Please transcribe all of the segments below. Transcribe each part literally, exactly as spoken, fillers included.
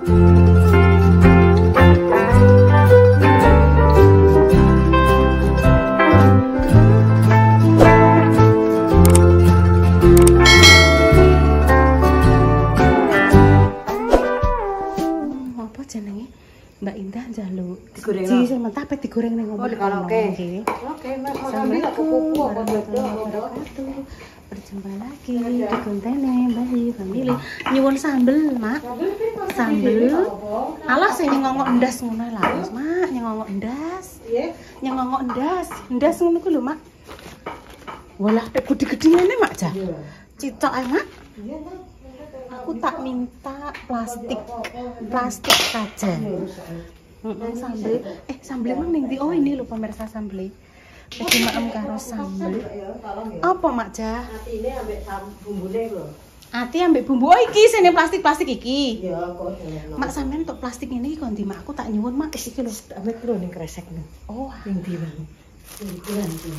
Mbak Indah njaluk digoreng. Ji sing mentah pe digoreng ning omah. Oke. Oke, Mas. Assalamualaikum warahmatullahi wabarakatuh. Berjumpa lagi di kontene Bali Family. Nyuwun sambel, Mak. Sambel. Alah sing ngongok endas ngono lah, Mak. Nyongok endas. Nggih. Nyongok endas. Endas ngono ku lho, Mak. Walah, gede-gedene, Mak, Jah. Cicok ae, Mak. Iya, Mak. Aku tak minta plastik plastik saja. Mm-mm, sambel eh sambel emang ning ndi? Oh ini lho pemirsa sambel. Jadi maem karo sambel. Apa Mak Jah? Atine ambek bumbune lho. Ati ambek bumbu. Oh iki sini plastik-plastik iki. Iya kok. Mak sampean untuk plastik ini kon ndi Mak? Aku tak nyuwun Mak iki lho ambek lho ning kresek lho. Oh, ning ndi Bang? Ning ndi?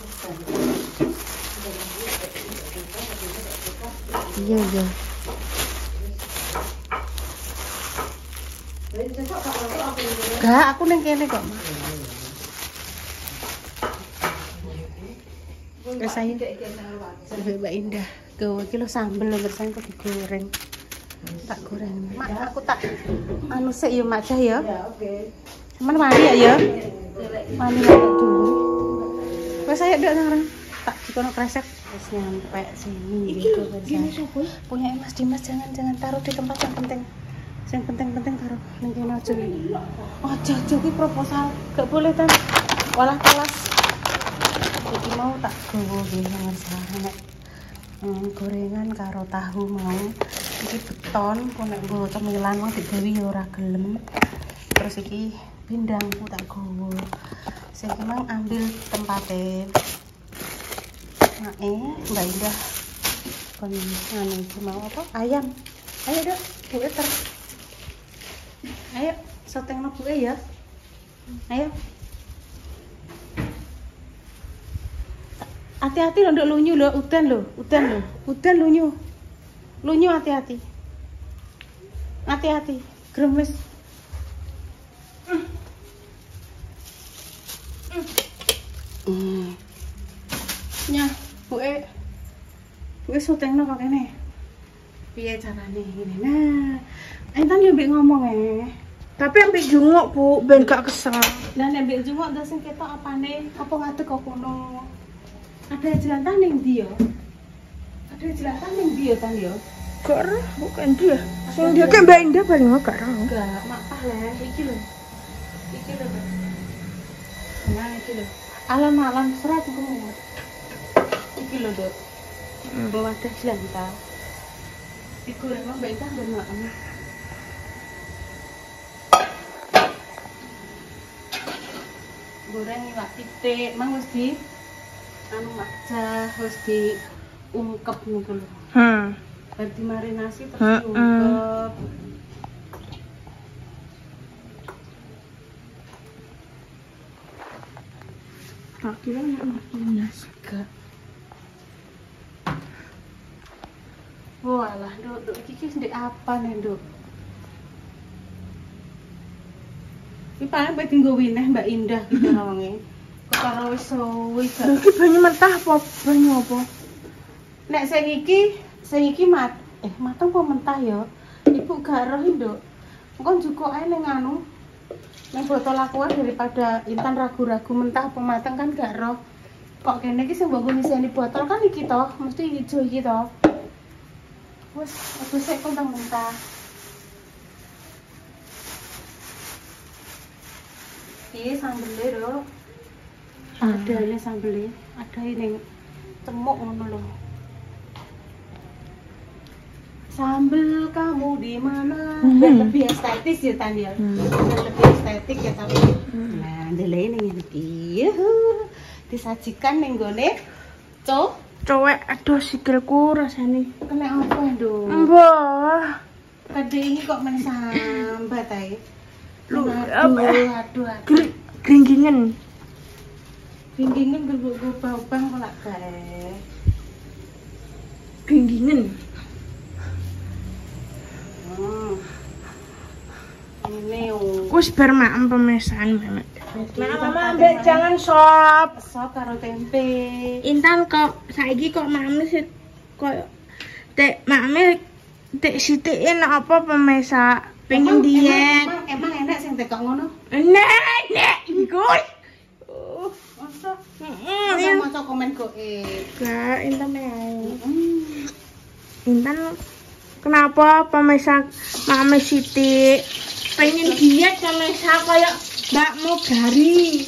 Iya, iya. Gak, aku neng kene kok, Mak. Terus saya sampai Mbak Indah gawe kilo sambel bersama kok digoreng. Tak goreng. Mak, aku tak anu sik ya, Mak Jah ya. Ya, oke. Cuman mandi ya ya. Mandi dulu. Wes saya ndak nang tak dikono kresek wis nyampe sini gitu kan. Punya Mas Dimas, jangan jangan taruh di tempat yang penting. Yang penting-penting taruh ning kene aja. Aja aja iki proposal gak boleh kan. Walah kelas. Jadi mau tak gowo nang sana. Hmm, gorengan karo tahu mau. Iki beton kok nek nggo cemilan mau digawe ya ora gelem. Terus iki pindangku tak gowo. Sing emang ambil tempatnya. Nah, eh Mbak Indah kon anu iki mau apa? Ayam. Ayo dah, buke ter. Ayo, soteng buke ya. Ayo. Hati-hati lho nduk lunyu lho, udan lho, udan lho. Udan lunyu. Lunyu hati-hati. Hati-hati. Gremes. Hmm. Nya, buke. Buke sotengno kok kene. Piye carane ngene? Nah, entan yo mbek ngomong eh. Tapi ambek junguk, Bu, ben gak kesel. Lah nek mbek junguk ndak sing ketok apane? Apa ngadeg kok kono? Ada jelantah ning ndi yo? Ada jelantah ning ndi yo, Tan yo? Gak roh, bukan dia. Sing dia kayak Mbak Indah paling gak roh. Enggak, mak pah lah, iki lho. Iki lho. Nah, iki lho. Alam-alam serat iku. Iki lho, Dok. Bawa ada jelantah. Iku lho, Mbak Indah bener. Goreng iwak titik, mang wis di anu makja, wis diungkep niku lho. Hmm. Bar dimarinasi terus hmm. diungkep. Tak kira nek marinasi gak. Walah, Nduk, Nduk iki ndek apa nih, Nduk? Iki paling bae dienggo wineh Mbak Indah iki wonge. Kok karo wis suwi gak. Iki banyu mentah apa banyu apa? Nek sing iki, sing iki mat eh mateng apa mentah ya? Ibu gak roh, Nduk. Engko njukuk ae ning anu. Ning botol aqua daripada Intan ragu-ragu mentah apa mateng kan gak roh. Kok kene iki sing mbok ngiseni botol kan iki toh, mesti ijo iki toh. Wes, aku sik kontang mentah. Ini sambelnya lho. Ada ini sambelnya, ada ini cemuk ngono lho. Sambel kamu di mana? Hmm. Biar lebih estetis ya Tan ya. Hmm. Biar lebih estetik ya tapi. Hmm. Nah, ndelene ngene iki. Disajikan ning gone co cowek aduh sikilku rasane kena apa nduk? Mbah. Kade ini kok men sambat ae. Lu aduh aduh. Gringgingen. Gringgingen gergo bau-bang kok lak gae. Gringgingen. Hmm. Wis bar maem pemesan Memet. Mama ambek jangan sop. Sop karo tempe. Intan kok saiki kok mame sih kok tek mame tek sithik enak apa pemesa pengen diet. Emang, emang enak sing tekok ngono? Enak, enak iku. Oh, masa? Heeh, Heeh, maca komen kok eh. Gak Intan ae. Hmm. Intan kenapa pemesa mame sithik pengen diet pemesa kayak Mbak Mogari.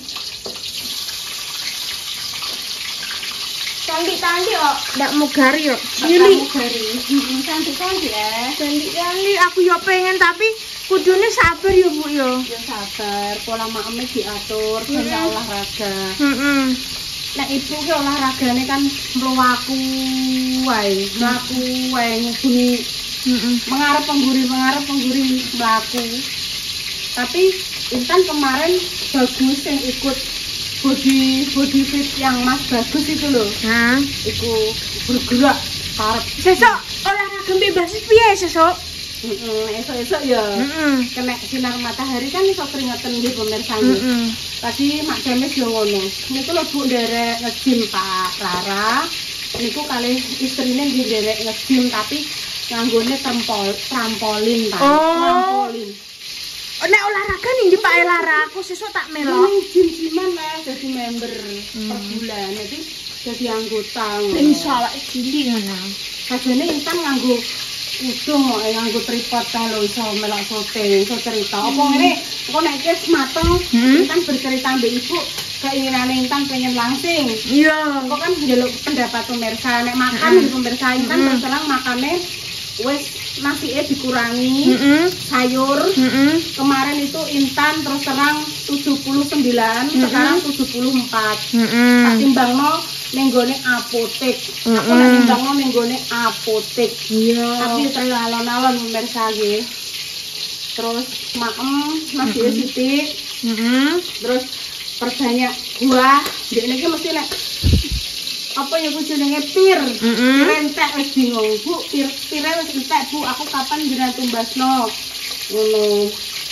Cantik-cantik kok, Mbak Mogari yo. Cilik dari. Heeh, cantik-cantik ya. Cantik-cantik aku yo pengen tapi kudune sabar yo Bu yo. Ya sabar, pola makame diatur, Hmm. hmm. olahraga. Heeh. Nek ibu ki olahragane kan mlaku wae, mlaku wae ngubungi Heeh. mengarep pengguri, mengarep pengguri mlaku. Tapi Intan kemarin bagus yang ikut body body fit yang Mas Bagus itu loh. Nah, Iku bergerak karep. sesok olahraga bebas piye sesok? Heeh, esok-esok ya. Heeh. Kena sinar matahari kan iso keringetan nggih pemirsa nggih. Heeh. Tadi Mak Demis yo ngono. Niku lho Bu nderek nge-gym Pak Rara. Niku kalih istrine nggih nderek nge-gym tapi nganggone trempol, trampolin Pak. Oh. Trampolin. Nek olahraga ning di Pak Elara aku sesok tak melok. Ini gym-gyman lah jadi member Hmm. per bulan. Jadi jadi anggota. Ben iso awake cilik ngono. Sajane Intan nganggo udung kok nganggo tripod ta lho iso melok syuting, iso cerita. Apa ngene kok nek wis mateng Hmm. Intan bercerita mbek ibu keinginane Intan pengen langsing. Iya. Kok kan njaluk pendapat pemirsa nek makan Hmm. di pemirsa Intan Hmm. terus terang makane wis nasinya dikurangi, Heeh. sayur. Heeh. Kemarin itu Intan terus terang tujuh puluh sembilan, Hmm. sekarang tujuh puluh empat. Heeh. Tak timbangno ning gone apotek. Aku Hmm. tak timbangno ning gone apotek. Iya. Tapi terus alon-alon pemirsa nggih. Terus maem masih Mm-mm. sithik, Heeh. terus perbanyak buah. Ndek niki mesti nek apa ya Bu jenenge pir. Heeh. Pir entek wis bingung. Bu, pir pire wis entek Bu, aku kapan jenengan tumbasno. Ngono.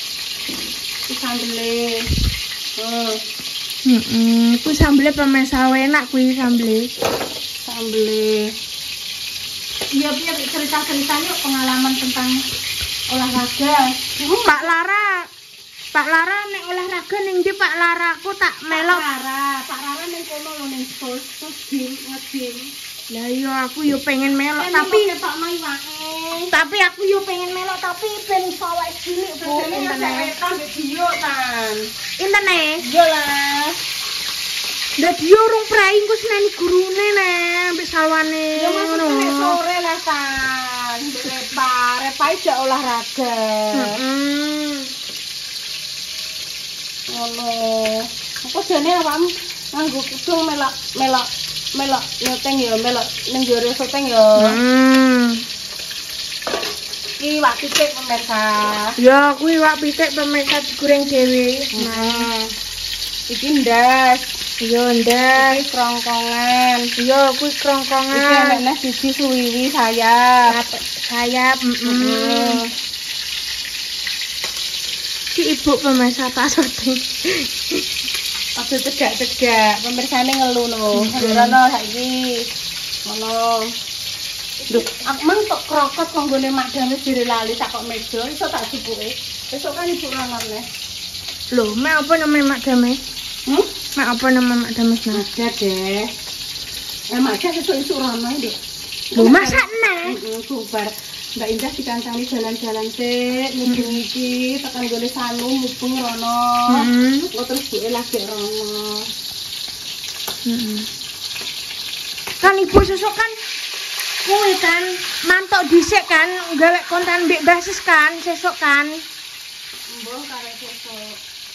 Iki sambele. Oh, Heeh. Ku sambele pemesa enak kuwi sambele. sambele. Iya, biar cerita-ceritanya pengalaman tentang olahraga. Hmm. Pak Lara. Pak Lara nek olahraga ning ndi Pak Lara aku tak melok. Pak Rara, Pak Rara ning kono lho ning sos, terus gym, nge-gym. Lah iya aku yo pengen melok Kan tapi Pak Mai wae. tapi aku yo pengen melok tapi ben sawek cilik Bu. Ini ya Intene. setan di Dio tan. Intene. Iya lah. Lah dia urung prai engko seneni gurune ne ambek sawane. Ya masuk nek sore lah tan. Repa, repa aja olahraga. Heeh. Ngono. Apa jane awakmu nganggo kudung melok melok melok nyoteng ya, melok ning jero syuting ya. Hmm. Iki wak titik pemirsa. Ya kuwi wak pitik pemirsa digoreng dhewe. Nah. Iki ndas, Yo ndak. iki krongkongan. Yo kuwi Iki krongkongan. enek siji suwiwi sayap. Sayap, sayap. Heeh. Heeh. Ki ibu pemirsa tak syuting. Aja cegak-cegak, pemirsane ngeluh no. Rono saiki. Ngono. Lho, aku mang tok krokot kok nggone Mak Damis dire lali tak kok meja iso tak jupuke. Besok kan ibu ranon neh. Loh, mek apa namanya Mak Damis? Hmm? Mek apa nama Mak Damis nah? Ada deh. Eh, Mak Damis esuk-esuk rono nduk. Loh, masak neh. Heeh, bubar. Mbak Indah dikancani jalan-jalan sik, ngiki-ngiki, tekan gone sanu mubeng rono. Heeh. Engko terus buke lagi rono. Heeh. Kan ibu sosok kan kuwi kan mantok dhisik kan gawe konten mbek basis kan sesuk kan. Mbah karek sesuk.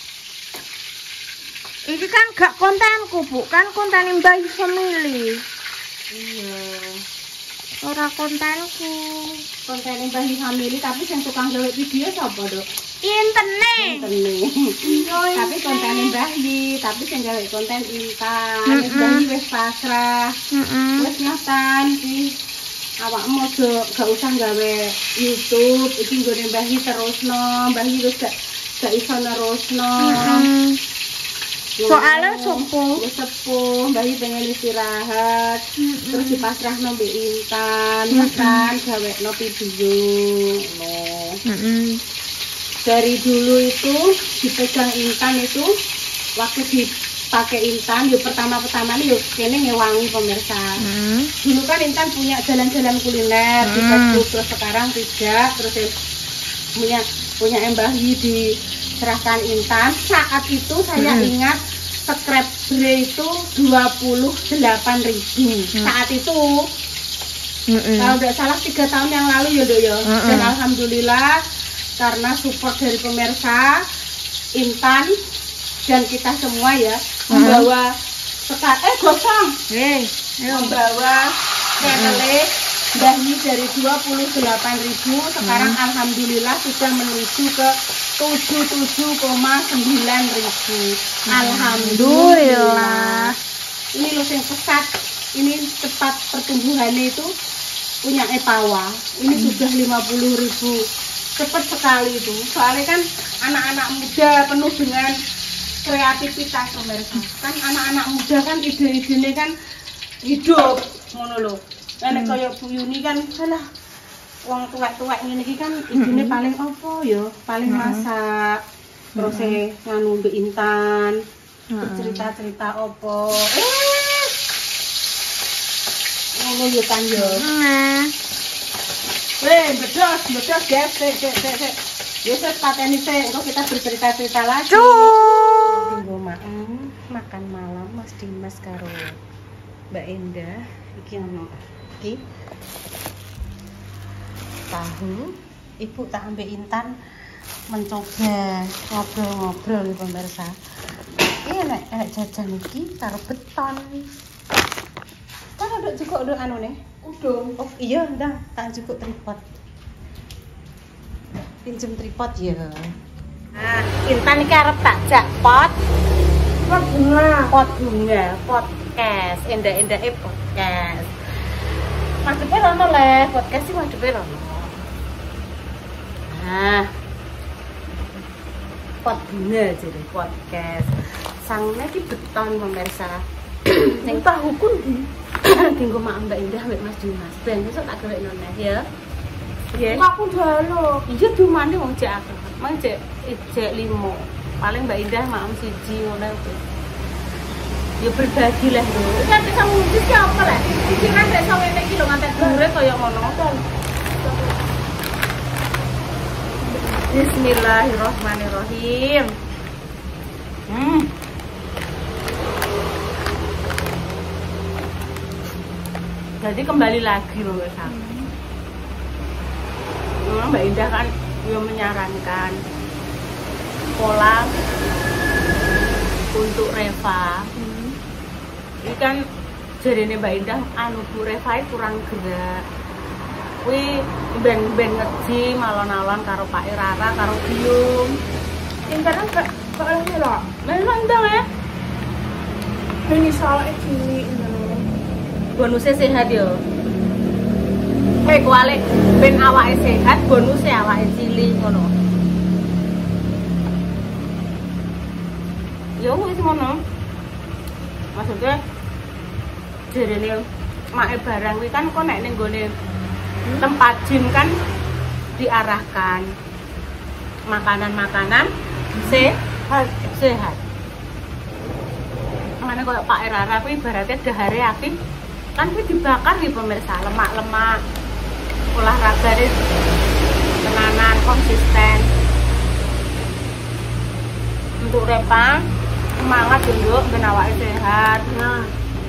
Iki kan gak kontenku, Bu. Kan kontene Mbak Family. Iya. Ora kontenku. Konten Mbah Family tapi sing tukang gawe video sapa, Dok? Intene. Intene. Iya, Tapi Intene. kontene Mbah Yi, tapi sing gawe konten Intan. Mm-mm. Mbah Yi wis pasrah. Heeh. Wis natan iki awakmu aja gak usah gawe YouTube, iki nggone Mbah Yi terusno. Mbah Yi wis gak gak iso nerusno. Heeh. Soalnya sepuh. Wis sepuh, bayi pengen istirahat. Mm-mm. Terus dipasrahno mbek Intan, Mm-mm. kan gawekno video. No. Heeh. Dari dulu itu dipegang Intan itu waktu dipakai Intan, yuk pertama-pertama nih yuk kene ngewangi pemirsa. Heeh. Dulu kan Intan punya jalan-jalan kuliner di Hmm. Facebook, terus sekarang tidak, terus ya punya punya Mbah Yi diserahkan Intan. Saat itu saya Hmm. ingat subscriber itu dua puluh delapan ribu. Hmm. Saat itu Heeh. kalau tidak salah tiga tahun yang lalu ya Dok ya. Hmm. Dan alhamdulillah karena support dari pemirsa Intan dan kita semua ya membawa sekat eh gosong Eh, ayo. membawa channel Mbah Yi dari dua puluh delapan ribu sekarang Hmm. alhamdulillah sudah menuju ke tujuh puluh tujuh koma sembilan ribu. Alhamdulillah. Ini loh yang pesat, ini cepat pertumbuhannya itu punya Epawa. Ini sudah lima puluh ribu. Cepat sekali itu. Soalnya kan anak-anak muda penuh dengan kreativitas pemirsa. Kan anak-anak muda kan ide-idenya kan hidup ngono lho. Nek Hmm. kaya Bu Yuni kan alah wong tuwek-tuwek ngene iki kan idene Hmm. paling apa ya? Paling Hmm. masak. Terus e nganu mbek Intan. Heeh. Cerita-cerita apa? Eh. Ngono yo kan yo. Nah. Weh, bedos, bedos guys. Sik, sik, sik, sik. Ya wis pateni sik, engko kita bercerita-cerita lagi. Cuk. Tunggu makan, makan malam Mas Dimas karo Mbak Endah. Iki ono. Iki tahu. Ibu tak ambek Intan mencoba ngobrol-ngobrol nih pemirsa. Iya nek nek jajan iki karo beton. Kan ada juga ada anu nih. Udung. Oh iya, ndah tak cukup tripod. Pinjem tripod ya. Nah, Intan iki arep tak jak pot. Pot bunga. Pot bunga, podcast, endah-endahnya podcast. Madhepe rono le, podcast sih madhepe rono. Nah. Pot bunga jadi podcast. Sangnya iki beton pemirsa. Ning tahu kun di. Tinggu mak Mbak Indah mbek Mas Dimas. Ben besok tak gawekno neh ya. Ya. Aku jalo. Iya dumane wong cek akeh. Mang cek cek limo. Paling Mbak Indah mak siji ngono kuwi. Ya berbagi lah lho. Kan bisa ngundis siapa lah. Iki kan rek sawene iki lho ngantek dhuwure kaya ngono. Bismillahirrahmanirrahim. Hmm. Jadi kembali lagi loh pemirsa. Hmm, Mbak Indah kan yang menyarankan pola untuk Reva. Hmm. Ini kan jarine Mbak Indah anu Bu Reva kurang gerak. Kuwi ben-ben nge-gym alon-alon karo Pak Rara karo Biung. Internet gak gak ini loh. Memang ndang ya. Ini soalnya cilik ini. Bonusnya sehat yo. Eh kualik ben awake sehat, bonusnya awake cilik ngono. Yo wis ngono. Maksudnya jarene make barang kuwi kan kok nek ning gone tempat gym kan diarahkan makanan-makanan sehat, sehat. Makanya kalau Pak Rara kuwi ibaratnya dahare akeh kan kuwi dibakar di pemirsa, lemak-lemak. Olahraga ini tenanan konsisten. Untuk Reva semangat dulu ben awake sehat. Nah.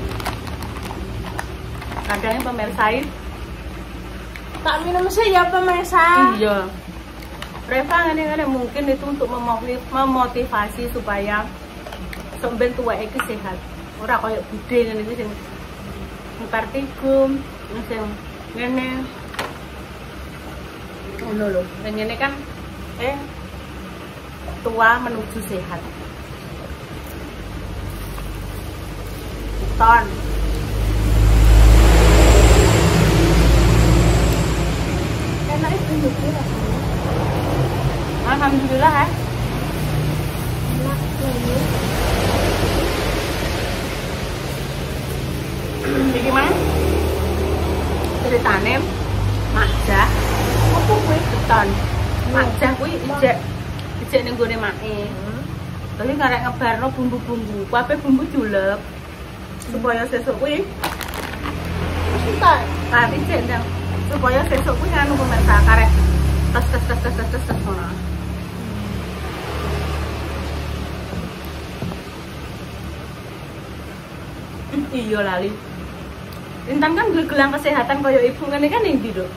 Kadang pemirsa Tak minum sih ya pemirsa. iya. Reva ngene-ngene mungkin itu untuk memotiv memotivasi supaya sampeyan tuwek iki sehat. Ora koyo bude ngene iki sing partikum, sing ngene. Ngono lho. Ngene kan eh tua menuju sehat. Ton. Enak itu juga. Alhamdulillah ya. Iki mang ceritane Makjah apa kuwi beton. Makjah kuwi ijek ijek ning gone make. Terus karek ngebarno bumbu-bumbu, kabeh bumbu julep. Supaya sesuk kuwi entar, kan ijek ndang. Supaya sesuk kuwi anu pemirsa karek tes tes tes tes tes tes ngono. Iya lali. Intan kan gelang kesehatan koyo ibu ngene kan ning ndi, Dok?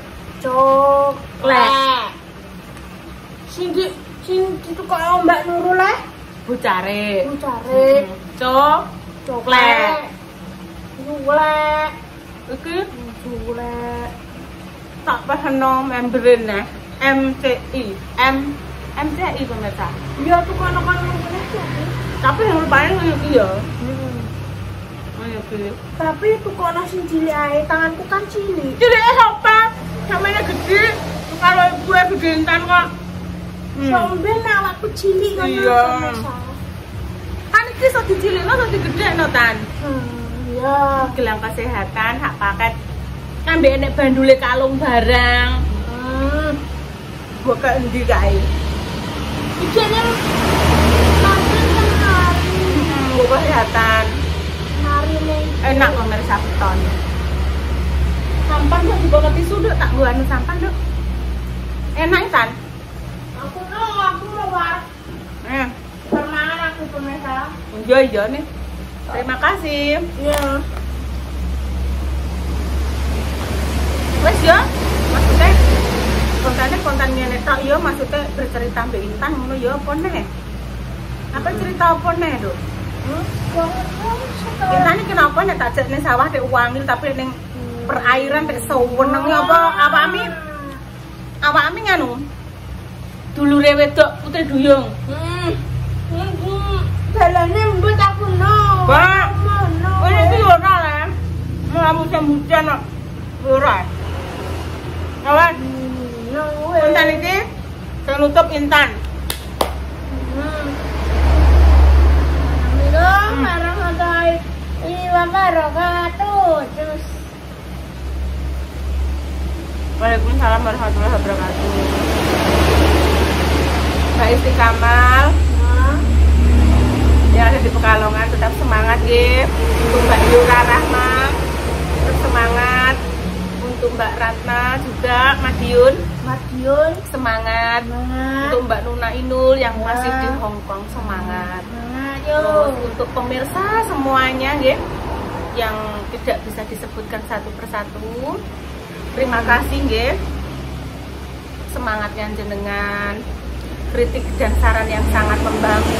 Coklat. Sing di sing ditukokno Mbak Nurul le? Bucare. Bucare. Cok. Coklat. Julek. Iki Julek. tak pahano membrane nah. M C I. M M C I pemirsa. Ya tukono-kono ngene. Tapi yang paling ngoyo iki ya. Hmm. Ngoyo iki. Tapi tukono sing cilik ae, tanganku kan cilik. Cilik apa? Samanya gede. Kalau gue gede Intan kok. Sambil awakku cilik kan. Iya. Kan iki iso dicilikno iso digedhekno Tan. Hmm, iya. Gelang kesehatan hak paket. Kan mbek nek bandule kalung barang. Hmm. Gua ke endi kae? Iki nek makan hari. Gua kesehatan. Hari nih. Enak pemirsa beton. Sampan kok dibawa tisu Dok, tak gua anu sampan Dok. Enak Tan. Aku no, aku luar. Eh, Permangan aku pemirsa. iya iya nih. Terima kasih. Iya. Wes ya, maksudnya kontennya konten ngene tok ya, maksudnya bercerita mbek Intan ngono ya apa neh? Apa cerita apa neh, Dok? Hmm? Wah, Intan iki kenapa nek tak jek ning sawah dek wangil tapi ning perairan dek seweneng apa awakmi? Awakmi nganu. Dulure wedok Putri Duyung. Hmm. Hmm. Dalane mbut aku no. Pak. No. Ini iki ora le. Mau musim hujan kok. Ora. Kawan, No. konten iki saya nutup Intan. Hmm. Assalamualaikum warahmatullahi wabarakatuh. Terus Waalaikumsalam warahmatullahi wabarakatuh. Mbak Istiqamal nah, yang ada di Pekalongan tetap semangat ya. Untuk Mbak Yura Rahma tetap semangat. Untuk Mbak Ratna juga Madiun Madiun semangat. semangat. Untuk Mbak Nuna Inul yang Ya. masih di Hong Kong semangat. Semangat Terus yuk. untuk pemirsa semuanya ya yang tidak bisa disebutkan satu persatu. Terima kasih ya. Semangatnya jenengan, kritik dan saran yang sangat membangun.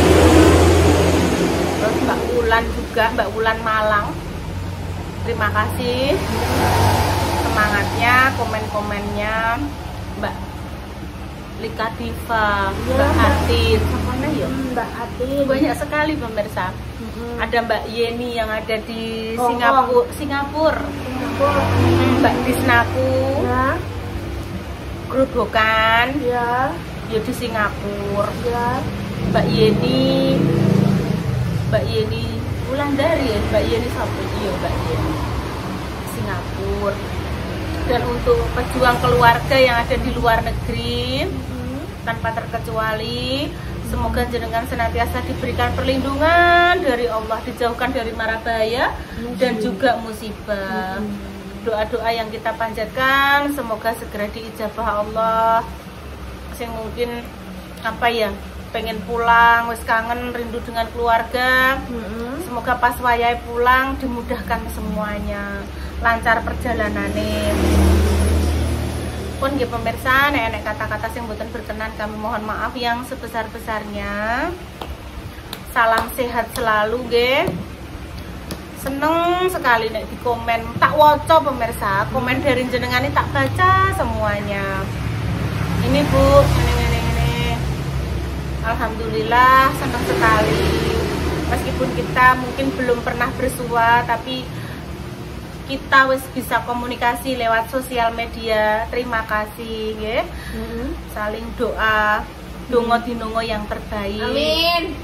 Terus Mbak Wulan juga, Mbak Wulan Malang. Terima kasih semangatnya, komen-komennya. Mbak Lika Diva, Ya, Mbak Mbak. Atin, mana ya? Mbak Atin. Banyak sekali pemirsa. Mm-mm. Ada Mbak Yeni yang ada di Hong Singapura, Singapura. Singapura. Mbak Disnaku, Ya. Grobogan, Ya. ya di Singapura. Ya. Mbak Yeni, Mbak Yeni Wulandari ya, Mbak Yeni Sabtu, iya Mbak Yeni Singapura. Dan untuk pejuang keluarga yang ada di luar negeri, Hmm. tanpa terkecuali, semoga jenengan senantiasa diberikan perlindungan dari Allah, dijauhkan dari mara bahaya dan juga musibah. Doa-doa yang kita panjatkan semoga segera diijabah Allah. Sing mungkin apa ya, pengen pulang, wis kangen, rindu dengan keluarga. Hmm. Semoga pas wayai pulang dimudahkan semuanya, lancar perjalanannya. Pun nggih pemirsa, nek nek kata-kata yang mboten berkenan kami mohon maaf yang sebesar-besarnya. Salam sehat selalu nggih. Seneng sekali nek di komen, tak waca pemirsa, komen dari jenengan ini tak baca semuanya. Ini Bu, ini ini ini. Alhamdulillah senang sekali. Meskipun kita mungkin belum pernah bersua, tapi kita wis bisa komunikasi lewat sosial media. Terima kasih ya. Hmm. Saling doa. Dongo dinongo yang terbaik. Amin.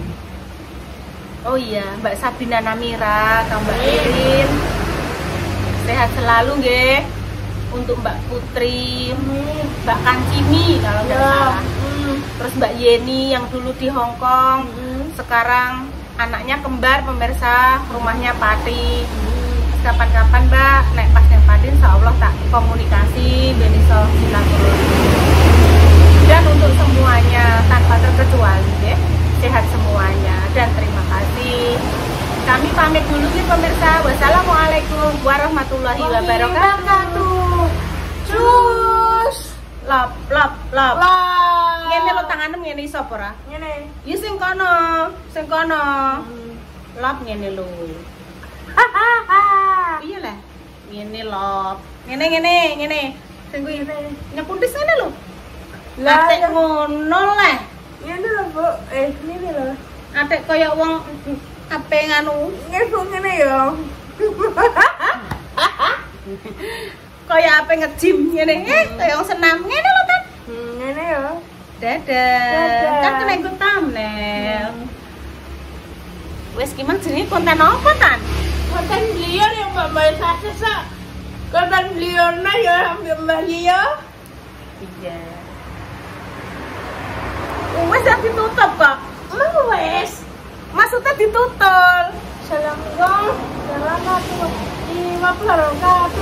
Oh iya, Mbak Sabina Namira, Kang Mbak Irin, sehat selalu nggih. Untuk Mbak Putri, Amin. Mbak Kancimi kalau nggak Ya. salah. Hmm. Terus Mbak Yeni yang dulu di Hong Kong, Hmm. sekarang anaknya kembar pemirsa, rumahnya Pati. Kapan-kapan Mbak, naik pas yang Pati, insya Allah tak komunikasi, beniso silaturahmi. Dan untuk semuanya tanpa terkecuali, ya, sehat semuanya dan terima kasih. Kami pamit dulu nih pemirsa. Wassalamualaikum warahmatullahi wabarakatuh. Cus. Lop lop lop. Lah. Ngene lo tanganem ngene iso apa ora? Ngene. Ya sing kono, sing kono. Lop ngene lho. Iya lah. Ngene lop. Ngene ngene ngene. Sing kuwi nyepuntis ngene lho. Lah, Atek ya. ngono lah. Ngene lho, Bu. Eh, ngene lho. Atek kaya wong ape nganu. Ngene Bu ngene ya. Kaya ape nge-gym ngene. Eh, kaya wong senam ngene lho, Tan. Hmm, ngene ya. Dadah. Dadah. Kan kena ikut thumbnail. Wes gimana jenenge konten apa, Tan? Konten beliau yang Mbak Mbak Sasa. Konten beliau na ya ambil Mbak Lia. Iya. Wes dah ditutup kok. Emang wes. Maksudnya ditutup. Assalamualaikum warahmatullahi wabarakatuh.